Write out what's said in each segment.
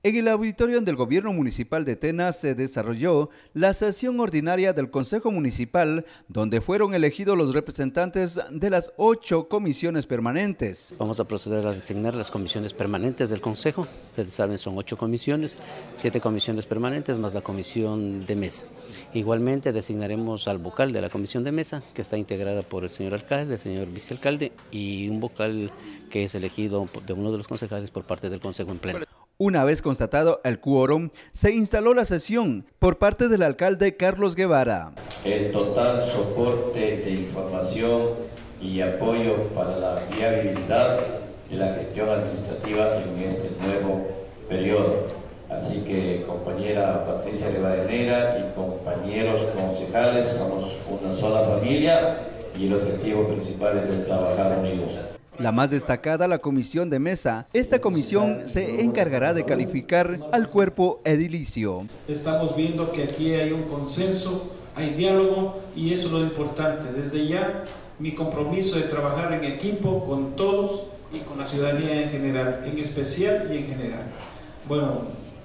En el auditorio del Gobierno Municipal de Tena se desarrolló la sesión ordinaria del Consejo Municipal, donde fueron elegidos los representantes de las 8 comisiones permanentes. Vamos a proceder a designar las comisiones permanentes del Consejo. Ustedes saben, son 8 comisiones, 7 comisiones permanentes más la comisión de mesa. Igualmente designaremos al vocal de la comisión de mesa, que está integrada por el señor alcalde, el señor vicealcalde y un vocal que es elegido de uno de los concejales por parte del Consejo en pleno. Una vez constatado el quórum, se instaló la sesión por parte del alcalde Carlos Guevara. El total soporte de información y apoyo para la viabilidad de la gestión administrativa en este nuevo periodo. Así que, compañera Patricia Rivadeneira y compañeros concejales, somos una sola familia y el objetivo principal es el trabajar unidos. La más destacada, la comisión de mesa. Esta comisión se encargará de calificar al cuerpo edilicio. Estamos viendo que aquí hay un consenso, hay diálogo y eso es lo importante. Desde ya, mi compromiso de trabajar en equipo con todos y con la ciudadanía en general, en especial y en general. Bueno,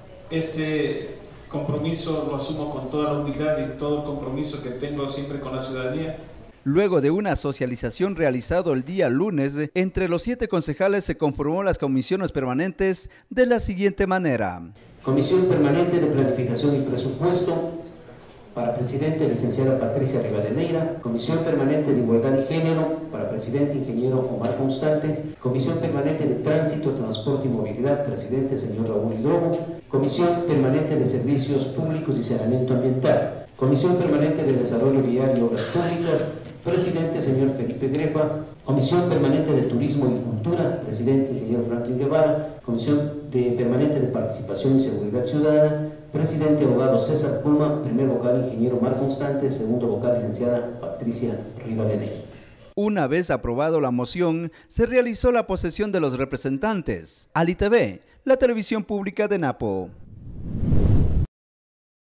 este compromiso lo asumo con toda la humildad y todo el compromiso que tengo siempre con la ciudadanía. Luego de una socialización realizado el día lunes, entre los 7 concejales se conformó las comisiones permanentes de la siguiente manera. Comisión Permanente de Planificación y Presupuesto, para presidente licenciada Patricia Rivadeneira. Comisión Permanente de Igualdad y Género, para presidente ingeniero Omar Constante. Comisión Permanente de Tránsito, Transporte y Movilidad, presidente señor Raúl Hidromo. Comisión Permanente de Servicios Públicos y Saneamiento Ambiental. Comisión Permanente de Desarrollo Vial y Obras Públicas, presidente señor Felipe Grepa. Comisión Permanente de Turismo y Cultura, presidente ingeniero Franklin Guevara. Comisión Permanente de Participación y Seguridad Ciudadana, presidente abogado César Puma. Primer vocal ingeniero Mar Constante, segundo vocal licenciada Patricia Rivadeneira. Una vez aprobado la moción, se realizó la posesión de los representantes. Ali TV, la televisión pública de Napo.